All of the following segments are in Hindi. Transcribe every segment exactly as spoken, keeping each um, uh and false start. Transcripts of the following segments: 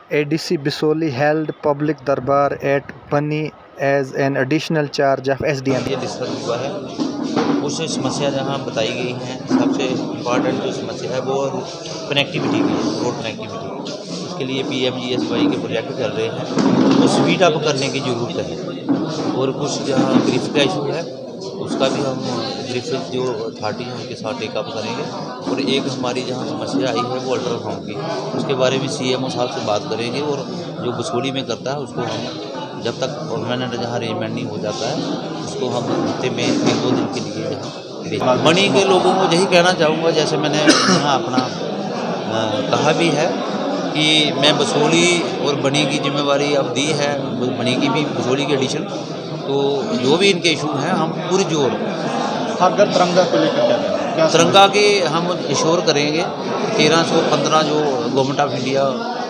A D C Bisoli held public darbar at Bani as an additional charge of S D M. ये डिस्कस हुआ है, कुछ समस्या जहाँ बताई गई हैं। सबसे इम्पॉर्टेंट जो समस्या है वो कनेक्टिविटी की है, रोड कनेक्टिविटी। इसके लिए P M G S Y के प्रोजेक्ट चल रहे हैं, वो स्पीड अप करने की ज़रूरत है। और कुछ जहाँ ग्रिफ का इशू है उसका भी हम ग्रिफ जो अथॉरिटी है उनके साथ टेकअप करेंगे। और एक हमारी जहाँ समस्या आई है वो अल्ट्रासाउंड की, उसके बारे में सी एम ओ साहब से बात करेंगे। और जो बसोली में करता है उसको हम जब तक परमानेंट जहाँ अरेंजमेंट नहीं हो जाता है उसको हम हफ्ते में एक दो दिन के लिए जहाँ बनी के लोगों को यही कहना चाहूँगा, जैसे मैंने यहाँ अपना आ, कहा भी है कि मैं बसोली और बनी की जिम्मेवारी अब दी है, बनी की भी बसोली की एडिशन। तो जो भी इनके इशू हैं हम पूरी जोर अगर तिरंगा को लेकर क्या तिरंगा के हम इंश्योर करेंगे। तेरह सौ पंद्रह जो गवर्नमेंट ऑफ इंडिया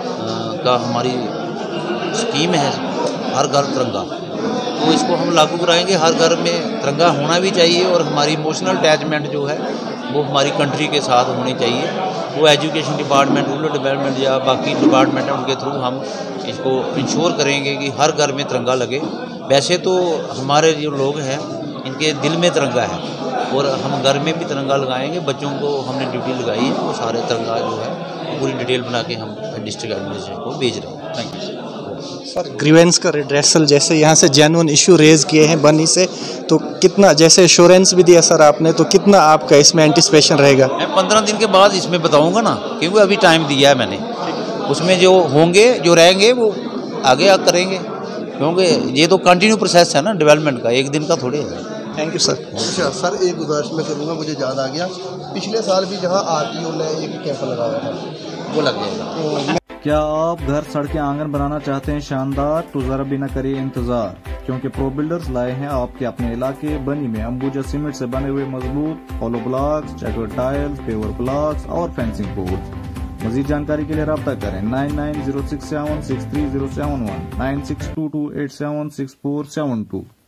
का हमारी स्कीम है हर घर तिरंगा, तो इसको हम लागू कराएंगे। हर घर में तिरंगा होना भी चाहिए और हमारी इमोशनल अटैचमेंट जो है वो हमारी कंट्री के साथ होनी चाहिए। वो एजुकेशन डिपार्टमेंट, रूरल डेवलपमेंट या बाकी डिपार्टमेंट है उनके थ्रू हम इसको इंश्योर करेंगे कि हर घर में तिरंगा लगे। वैसे तो हमारे जो लोग हैं इनके दिल में तिरंगा है और हम घर में भी तिरंगा लगाएंगे। बच्चों को हमने ड्यूटी लगाई है, वो सारे तिरंगा जो है पूरी डिटेल बना के हम डिस्ट्रिक्ट एडमिनिस्ट्रेशन को भेज रहे हैं। थैंक यू सर, ग्रीवेंस का रिड्रेसल जैसे यहाँ से जेन्युइन इशू रेज किए हैं बनी से, तो कितना जैसे एश्योरेंस भी दिया सर आपने, तो कितना आपका इसमें एंटिसिपेशन रहेगा? मैं पंद्रह दिन के बाद इसमें बताऊँगा ना, क्योंकि अभी टाइम दिया है मैंने। उसमें जो होंगे जो रहेंगे वो आगे आ करेंगे, क्योंकि ये तो कंटिन्यू प्रोसेस है ना डेवलपमेंट का, एक दिन का थोड़े है। Thank you sir. अच्छा सर, एक गुजारिश मैं करूँगा, मुझे याद आ गया, पिछले साल भी जहाँ आर टी ओ ने एक कैंप लगाया था वो लग जाएगा। क्या आप घर सड़कें आंगन बनाना चाहते हैं शानदार, तो जरा भी न करिए इंतजार, क्योंकि प्रो बिल्डर्स लाए हैं आपके अपने इलाके बनी में अंबुजा सीमेंट से बने हुए मजबूत hollow blocks, checker tiles, paver blocks और फेंसिंग बोर्ड। मजीद जानकारी के लिए रब्ता करें nine nine zero six seven six three zero seven one nine six two two eight seven six four seven to.